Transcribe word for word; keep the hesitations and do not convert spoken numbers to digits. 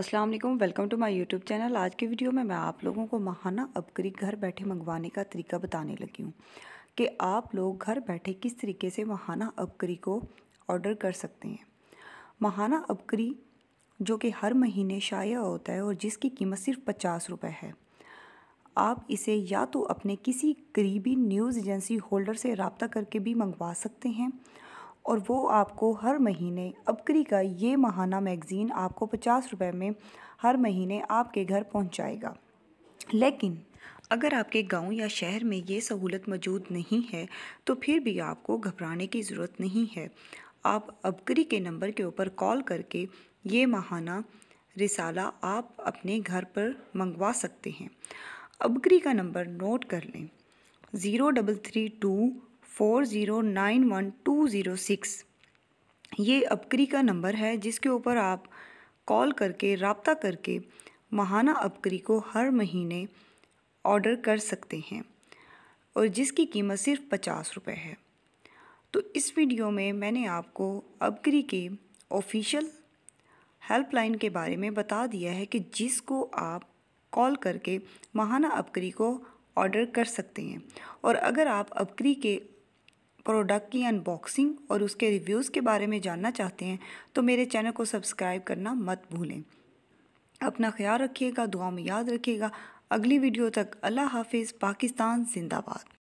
अस्सलाम वालेकुम, welcome to my YouTube channel. आज के वीडियो में मैं आप लोगों को महाना उबकरी घर बैठे मंगवाने का तरीका बताने लगी हूँ कि आप लोग घर बैठे किस तरीके से महाना उबकरी को ऑर्डर कर सकते हैं। महाना उबकरी जो कि हर महीने शाया होता है और जिसकी कीमत सिर्फ पचास रुपये है। आप इसे या तो अपने किसी करीबी न्यूज़ एजेंसी होल्डर से रब्ता करके भी मंगवा सकते हैं और वो आपको हर महीने उबकरी का ये माहाना मैगज़ीन आपको पचास रुपए में हर महीने आपके घर पहुंचाएगा। लेकिन अगर आपके गांव या शहर में ये सहूलत मौजूद नहीं है तो फिर भी आपको घबराने की ज़रूरत नहीं है। आप उबकरी के नंबर के ऊपर कॉल करके ये माहाना रसाला आप अपने घर पर मंगवा सकते हैं। उबकरी का नंबर नोट कर लें, zero double three two four zero nine one two zero six. ये उबकरी का नंबर है जिसके ऊपर आप कॉल करके रब्ता करके महाना उबकरी को हर महीने ऑर्डर कर सकते हैं और जिसकी कीमत सिर्फ पचास रुपये है। तो इस वीडियो में मैंने आपको उबकरी के ऑफिशियल हेल्पलाइन के बारे में बता दिया है कि जिसको आप कॉल करके महाना उबकरी को ऑर्डर कर सकते हैं। और अगर आप उबकरी के प्रोडक्ट की अनबॉक्सिंग और उसके रिव्यूज़ के बारे में जानना चाहते हैं तो मेरे चैनल को सब्सक्राइब करना मत भूलें। अपना ख्याल रखिएगा, दुआ में याद रखिएगा। अगली वीडियो तक अल्लाह हाफिज़। पाकिस्तान जिंदाबाद।